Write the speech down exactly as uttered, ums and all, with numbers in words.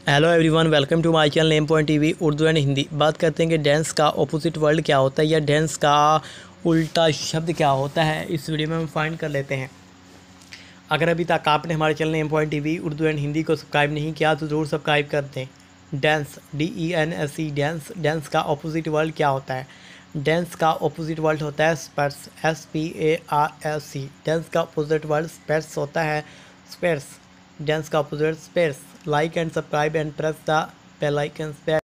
Hello everyone, welcome to my channel name point TV Urdu and Hindi. बात करते हैं कि डांस का ऑपोजिट वर्ड क्या होता है या डांस का उल्टा शब्द क्या होता है। इस वीडियो में हम फाइंड कर लेते हैं। अगर अभी तक आपने हमारे channel name point TV Urdu and Hindi को सब्सक्राइब नहीं किया तो ज़रूर सब्सक्राइब कर दें। Dance, D E N S E, dance. Dance का ऑपोजिट वर्ड क्या होता है? डांस का ऑपोजिट वर्ड होता है sparse, S P A R S C. Dance का ऑपोजिट वर्ड स्पर्श होता है स्पेर्स। डांस का opposite sparse. Like and subscribe and press the bell icon.